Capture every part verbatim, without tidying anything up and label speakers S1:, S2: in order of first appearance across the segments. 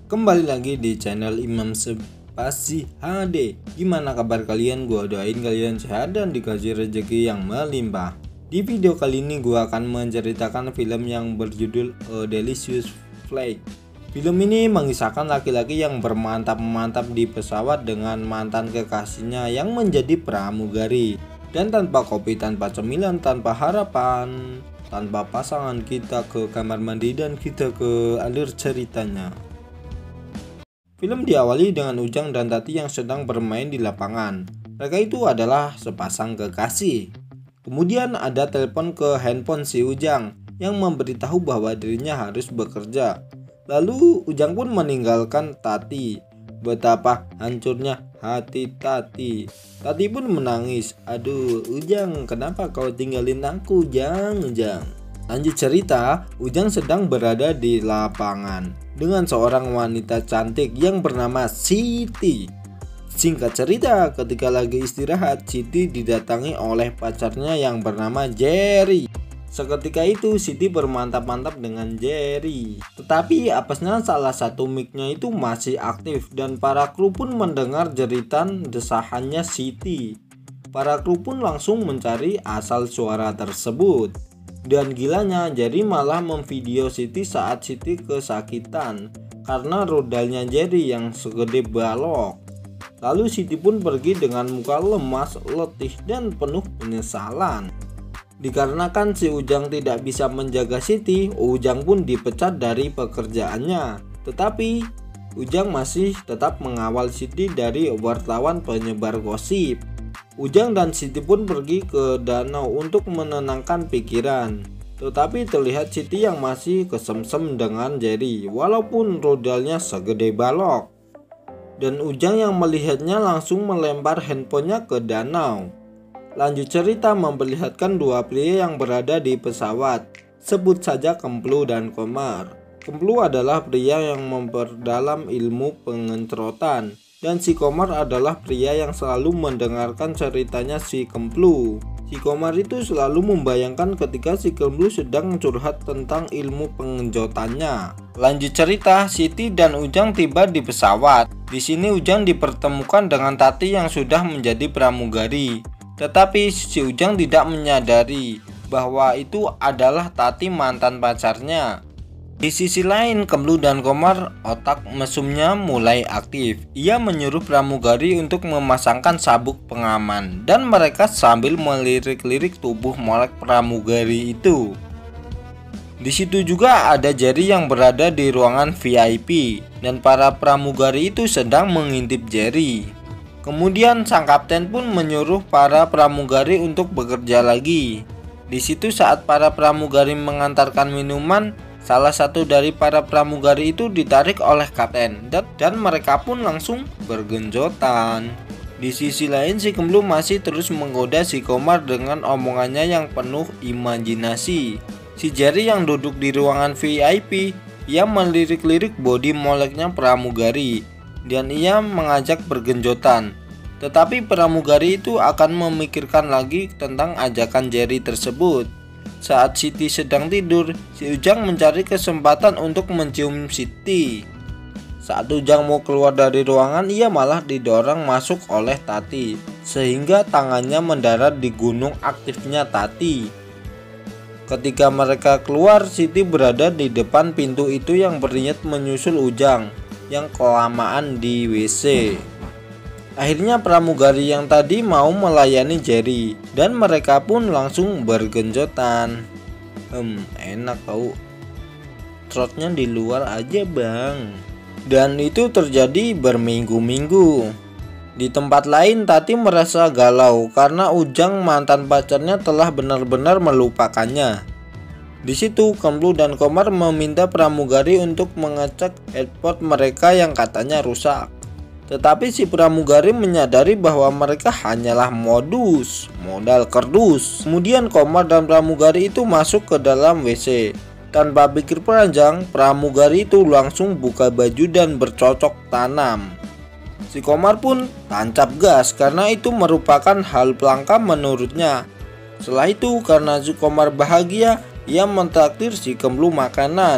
S1: Kembali lagi di channel Imam Spasi H D. Gimana kabar kalian? Gua doain kalian sehat dan dikasih rezeki yang melimpah. Di video kali ini gua akan menceritakan film yang berjudul A Delicious Flight. Film ini mengisahkan laki-laki yang bermantap-mantap di pesawat dengan mantan kekasihnya yang menjadi pramugari. Dan tanpa kopi, tanpa cemilan, tanpa harapan, tanpa pasangan, kita ke kamar mandi dan kita ke alur ceritanya. Film diawali dengan Ujang dan Tati yang sedang bermain di lapangan. Mereka itu adalah sepasang kekasih. Kemudian ada telepon ke handphone si Ujang yang memberitahu bahwa dirinya harus bekerja. Lalu Ujang pun meninggalkan Tati. Betapa hancurnya hati Tati. Tati pun menangis. Aduh Ujang, kenapa kau tinggalin aku, Ujang, Ujang? Lanjut cerita, Ujang sedang berada di lapangan dengan seorang wanita cantik yang bernama Siti. Singkat cerita, ketika lagi istirahat, Siti didatangi oleh pacarnya yang bernama Jerry. Seketika itu Siti bermantap-mantap dengan Jerry. Tetapi apesnya salah satu mic-nya itu masih aktif dan para kru pun mendengar jeritan desahannya Siti. Para kru pun langsung mencari asal suara tersebut. Dan gilanya Jerry malah memvideo Siti saat Siti kesakitan karena rodalnya Jerry yang segede balok. Lalu Siti pun pergi dengan muka lemas, letih dan penuh penyesalan. Dikarenakan si Ujang tidak bisa menjaga Siti, Ujang pun dipecat dari pekerjaannya. Tetapi Ujang masih tetap mengawal Siti dari wartawan penyebar gosip. Ujang dan Siti pun pergi ke danau untuk menenangkan pikiran. Tetapi terlihat Siti yang masih kesemsem dengan Jerry walaupun rodalnya segede balok. Dan Ujang yang melihatnya langsung melempar handphonenya ke danau. Lanjut cerita memperlihatkan dua pria yang berada di pesawat. Sebut saja Kemplu dan Komar. Kemplu adalah pria yang memperdalam ilmu pengencerotan. Dan si Komar adalah pria yang selalu mendengarkan ceritanya si Kemplu. Si Komar itu selalu membayangkan ketika si Kemplu sedang curhat tentang ilmu pengenjotannya. Lanjut cerita, Siti dan Ujang tiba di pesawat. Di sini Ujang dipertemukan dengan Tati yang sudah menjadi pramugari. Tetapi si Ujang tidak menyadari bahwa itu adalah Tati mantan pacarnya. Di sisi lain, Kemplu dan Komar otak mesumnya mulai aktif. Ia menyuruh pramugari untuk memasangkan sabuk pengaman dan mereka sambil melirik-lirik tubuh molek pramugari itu. Di situ juga ada Jerry yang berada di ruangan V I P dan para pramugari itu sedang mengintip Jerry. Kemudian sang kapten pun menyuruh para pramugari untuk bekerja lagi. Di situ saat para pramugari mengantarkan minuman, salah satu dari para pramugari itu ditarik oleh kapten dan, dan mereka pun langsung bergenjotan. Di sisi lain si Kemplu masih terus menggoda si Komar dengan omongannya yang penuh imajinasi. Si Jerry yang duduk di ruangan V I P, ia melirik-lirik bodi moleknya pramugari dan ia mengajak bergenjotan. Tetapi pramugari itu akan memikirkan lagi tentang ajakan Jerry tersebut. Saat Siti sedang tidur, si Ujang mencari kesempatan untuk mencium Siti. Saat Ujang mau keluar dari ruangan, ia malah didorong masuk oleh Tati, sehingga tangannya mendarat di gunung aktifnya Tati. Ketika mereka keluar, Siti berada di depan pintu itu yang berniat menyusul Ujang yang kelamaan di W C. Akhirnya pramugari yang tadi mau melayani Jerry dan mereka pun langsung bergenjotan. Hmm, enak tau. Trotnya di luar aja bang. Dan itu terjadi berminggu-minggu. Di tempat lain Tati merasa galau karena Ujang mantan pacarnya telah benar-benar melupakannya. Di situ Kemplu dan Komar meminta pramugari untuk mengecek headphone mereka yang katanya rusak. Tetapi si pramugari menyadari bahwa mereka hanyalah modus, modal kerdus. Kemudian Komar dan pramugari itu masuk ke dalam W C. Tanpa pikir panjang, pramugari itu langsung buka baju dan bercocok tanam. Si Komar pun tancap gas karena itu merupakan hal pelangka menurutnya. Setelah itu karena si Komar bahagia, ia mentraktir si Kemplu makanan.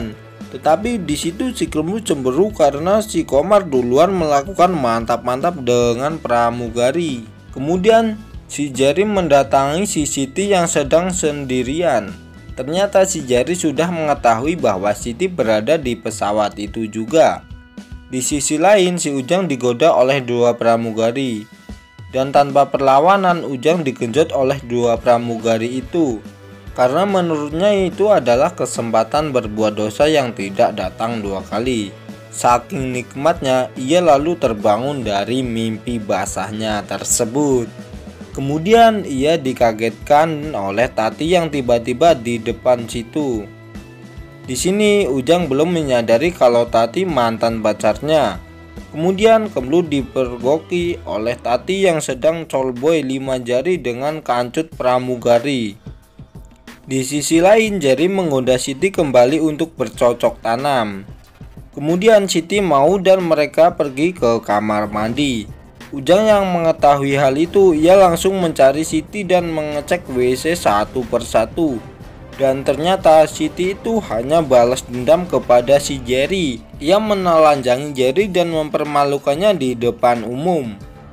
S1: Tetapi di situ si Kemlu cemburu karena si Komar duluan melakukan mantap-mantap dengan pramugari. Kemudian si Jerry mendatangi si Siti yang sedang sendirian. Ternyata si Jerry sudah mengetahui bahwa Siti berada di pesawat itu juga. Di sisi lain si Ujang digoda oleh dua pramugari. Dan tanpa perlawanan Ujang digenjot oleh dua pramugari itu. Karena menurutnya itu adalah kesempatan berbuat dosa yang tidak datang dua kali. Saking nikmatnya ia lalu terbangun dari mimpi basahnya tersebut. Kemudian ia dikagetkan oleh Tati yang tiba-tiba di depan situ. Di sini Ujang belum menyadari kalau Tati mantan pacarnya. Kemudian Kemlu dipergoki oleh Tati yang sedang callboy lima jari dengan kancut pramugari. Di sisi lain Jerry menggoda Siti kembali untuk bercocok tanam. Kemudian Siti mau dan mereka pergi ke kamar mandi. Ujang yang mengetahui hal itu, ia langsung mencari Siti dan mengecek W C satu persatu. Dan ternyata Siti itu hanya balas dendam kepada si Jerry. Ia menelanjangi Jerry dan mempermalukannya di depan umum.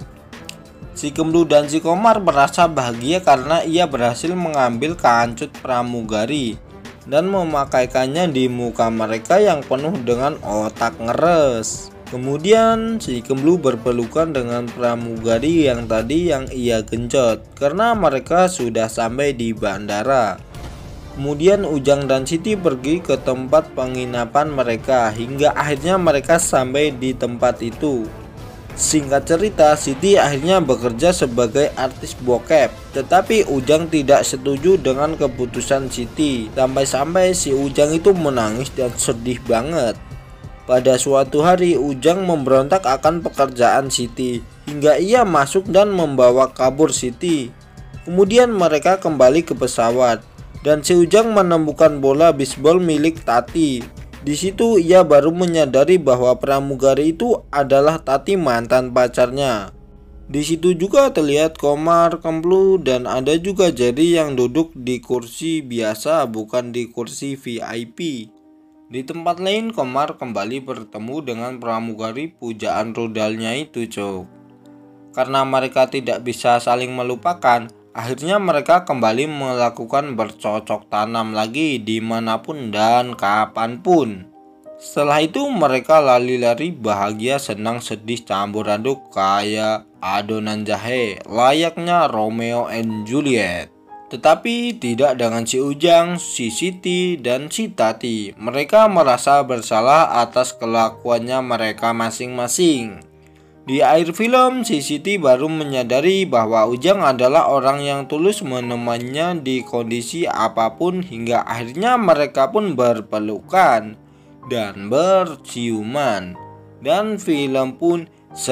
S1: Si Kemlu dan si Komar merasa bahagia karena ia berhasil mengambil kancut pramugari dan memakaikannya di muka mereka yang penuh dengan otak ngeres. Kemudian si Kemlu berpelukan dengan pramugari yang tadi yang ia genjot karena mereka sudah sampai di bandara. Kemudian Ujang dan Siti pergi ke tempat penginapan mereka hingga akhirnya mereka sampai di tempat itu. Singkat cerita, Siti akhirnya bekerja sebagai artis bokep. Tetapi Ujang tidak setuju dengan keputusan Siti. Sampai-sampai si Ujang itu menangis dan sedih banget. Pada suatu hari Ujang memberontak akan pekerjaan Siti hingga ia masuk dan membawa kabur Siti. Kemudian mereka kembali ke pesawat dan si Ujang menemukan bola bisbol milik Tati. Di situ ia baru menyadari bahwa pramugari itu adalah Tati mantan pacarnya. Di situ juga terlihat Komar, Kemlu dan ada juga Jerry yang duduk di kursi biasa bukan di kursi V I P. Di tempat lain Komar kembali bertemu dengan pramugari pujaan rudalnya itu cok. Karena mereka tidak bisa saling melupakan, akhirnya mereka kembali melakukan bercocok tanam lagi dimanapun dan kapanpun. Setelah itu mereka lari-lari bahagia senang sedih campur aduk kayak adonan jahe layaknya Romeo and Juliet. Tetapi tidak dengan si Ujang, si Siti, dan si Tati. Mereka merasa bersalah atas kelakuannya mereka masing-masing. Di akhir film, si Siti baru menyadari bahwa Ujang adalah orang yang tulus menemaninya di kondisi apapun hingga akhirnya mereka pun berpelukan dan berciuman. Dan film pun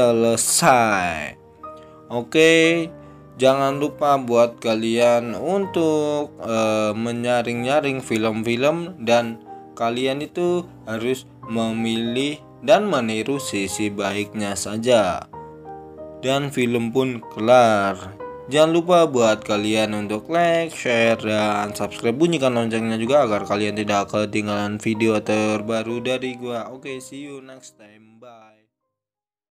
S1: selesai. Oke. Jangan lupa buat kalian untuk uh, menyaring-nyaring film-film dan kalian itu harus memilih dan meniru sisi baiknya saja. Dan film pun kelar. Jangan lupa buat kalian untuk like, share, dan subscribe. Bunyikan loncengnya juga agar kalian tidak ketinggalan video terbaru dari gua. Oke, see you next time. Bye.